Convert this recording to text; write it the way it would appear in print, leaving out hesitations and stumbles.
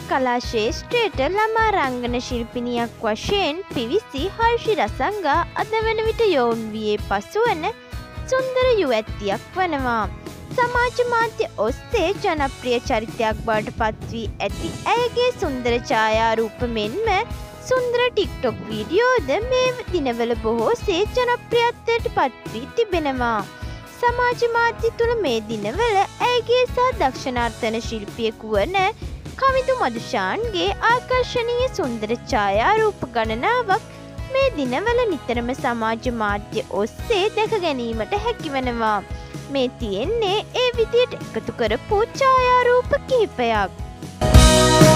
කලා ශේෂ්ත්‍රයට ළමා රංගන ශිල්පිනියක් වශයෙන් පිවිසි හර්ෂි රසංගා අද වන විට යොවුන් වියේ පසුවන සුන්දර යුවැත්තියක් වනවා. සමාජ මාධ්‍ය ඔස්සේ ජනප්‍රිය චරිතයක් බවට පත්වී ඇති ඇයගේ සුන්දර ඡායාරූප මෙන්ම සුන්දර ටික්ටොක් වීඩියෝද මේ දිනවල බොහෝසේ ජනප්‍රියත්වයට පත්වී තිබෙනවා. සමාජ මාධ්‍ය තුළ මේ දිනවල ඇයගේ සහ දක්ෂ නර්තන ශිල්පියෙකු වන කවිදු මදුෂාන්ගේ ආකර්ශනීය සුන්දර ඡායාරූප ගණනාවක් මේ දිනවල නිතරම සමාජ මාධ්‍ය ඔස්සේ දැක ගැනීමට හැකිවනවා. මේ තියෙන්නේ ඒ විදියට එකතු කරපු ඡායාරූප කිහිපයක්.